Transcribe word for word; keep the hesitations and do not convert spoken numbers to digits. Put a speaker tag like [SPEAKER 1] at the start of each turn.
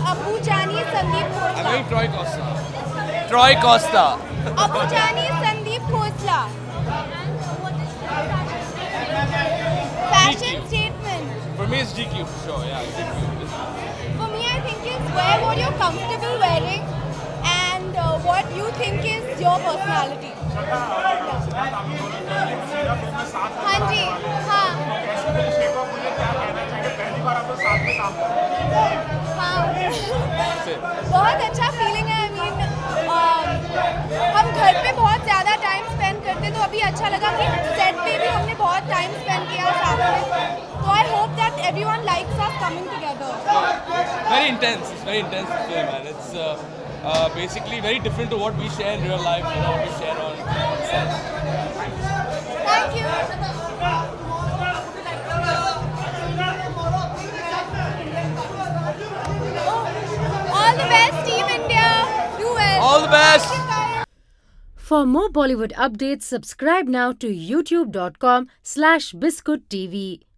[SPEAKER 1] Abu Jani Sandeep Khosla.
[SPEAKER 2] I'm going Troy Costa. Troy Costa.
[SPEAKER 1] Abu Jani Sandeep Khosla. Fashion statement.
[SPEAKER 2] For me, it's G Q for sure. Yeah, G Q.
[SPEAKER 1] For me, I think it's wear what you're comfortable wearing and uh, what you think is your personality. हाँ जी, हाँ। हाँ। बहुत अच्छा feeling है। I mean, हम घर पे बहुत ज़्यादा टाइम स्पेंड करते तो अभी अच्छा लगा कि सेट पे भी हमने बहुत टाइम स्पेंड किया साथ में। So I hope that everyone likes us coming together.
[SPEAKER 2] Very intense. It's very intense film, man. It's uh, uh, basically very different to what we share in real life, you know, what we share on, on set.
[SPEAKER 1] Thank you. All the best, Team India. Do well.
[SPEAKER 2] All the best.
[SPEAKER 3] For more Bollywood updates, subscribe now to youtube dot com slash biscuit T V.